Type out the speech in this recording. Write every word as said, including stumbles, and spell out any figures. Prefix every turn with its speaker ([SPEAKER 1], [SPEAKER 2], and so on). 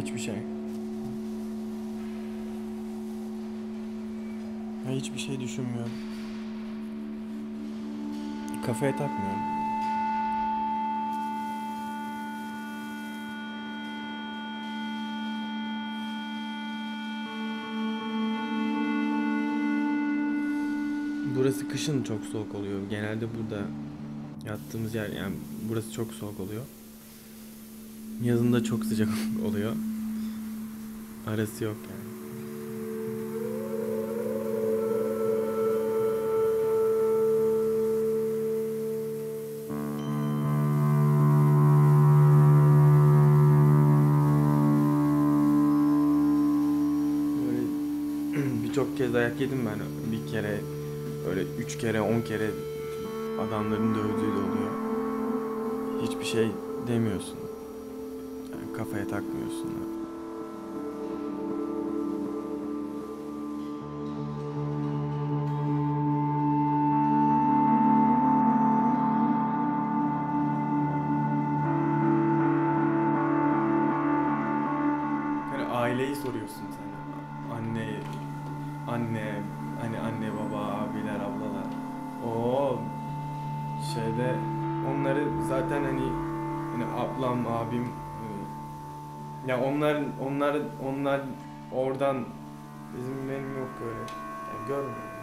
[SPEAKER 1] Hiçbir şey. Ya hiçbir şey düşünmüyorum. Kafaya takmıyorum. Burası kışın çok soğuk oluyor. Genelde burada yattığımız yer, yani burası çok soğuk oluyor. Yazın da çok sıcak oluyor. Arası yok yani. Böyle birçok kez dayak yedim ben. Bir kere, öyle üç kere, on kere adamların dövdüğü de oluyor. Hiçbir şey demiyorsun. Yani kafaya takmıyorsun da. Yani aileyi soruyorsun sen. Anne, anne, hani anne, baba, abiler, ablalar. O şeyde onları zaten hani hani ablam, abim, ya onlar onlar onlar oradan, bizim benim yok öyle. Yani görmüyorum.